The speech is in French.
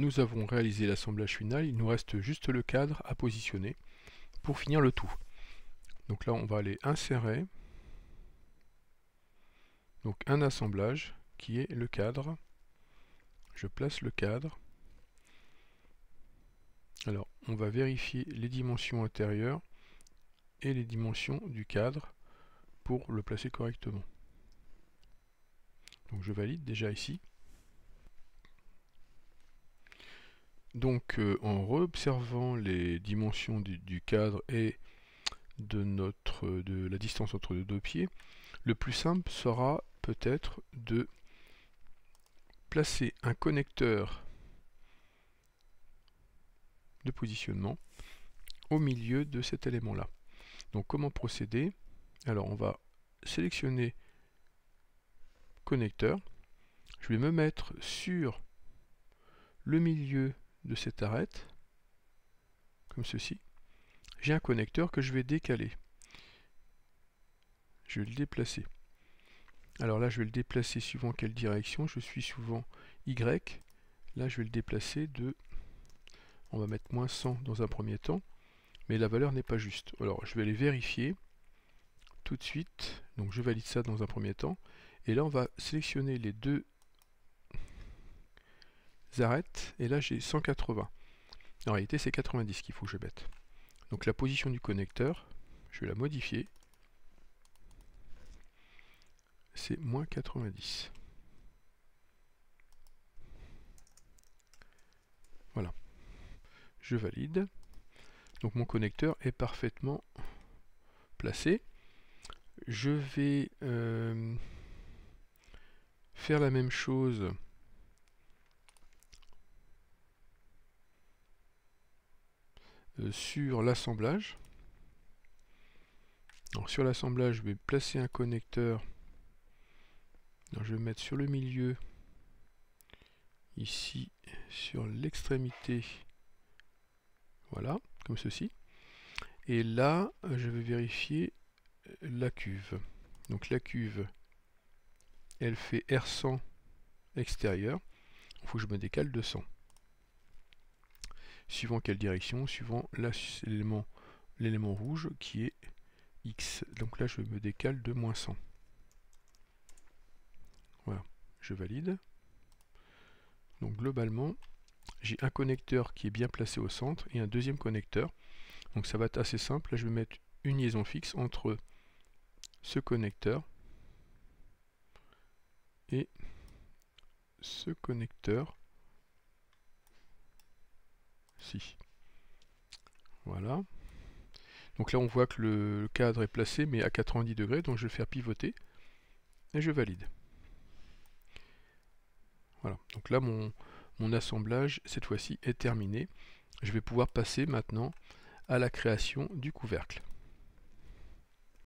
nous avons réalisé l'assemblage final, il nous reste juste le cadre à positionner pour finir le tout. Donc là on va aller insérer, donc un assemblage qui est le cadre. Je place le cadre. Alors on va vérifier les dimensions intérieures et les dimensions du cadre pour le placer correctement. Donc je valide déjà ici. Donc en réobservant les dimensions du cadre et de la distance entre les deux pieds, le plus simple sera peut-être de placer un connecteur de positionnement au milieu de cet élément-là. Donc comment procéder? Alors on va sélectionner connecteur. Je vais me mettre sur le milieu de cette arête, comme ceci. J'ai un connecteur que je vais décaler. Je vais le déplacer. Alors là, je vais le déplacer suivant quelle direction. Je suis souvent Y. Là, je vais le déplacer de... On va mettre moins 100 dans un premier temps. Mais la valeur n'est pas juste. Alors, je vais les vérifier tout de suite. Donc, je valide ça dans un premier temps. Et là, on va sélectionner les deux arêtes. Et là, j'ai 180. En réalité, c'est 90 qu'il faut que je mette. Donc, la position du connecteur, je vais la modifier. C'est moins 90. Voilà. Je valide. Donc mon connecteur est parfaitement placé. Je vais faire la même chose sur l'assemblage. Sur l'assemblage, je vais placer un connecteur. Alors, je vais mettre sur le milieu, ici, sur l'extrémité, voilà, comme ceci. Et là, je vais vérifier la cuve. Donc la cuve, elle fait R100 extérieur. Il faut que je me décale de 100. Suivant quelle direction? Suivant l'élément rouge qui est X. Donc là, je me décale de moins 100. Voilà, je valide. Donc globalement, j'ai un connecteur qui est bien placé au centre et un deuxième connecteur. Donc ça va être assez simple. Là, je vais mettre une liaison fixe entre ce connecteur et ce connecteur ci. Voilà. Donc là, on voit que le cadre est placé, mais à 90 degrés. Donc je vais le faire pivoter et je valide. Voilà. Donc là, mon assemblage, cette fois-ci, est terminé. Je vais pouvoir passer maintenant à la création du couvercle.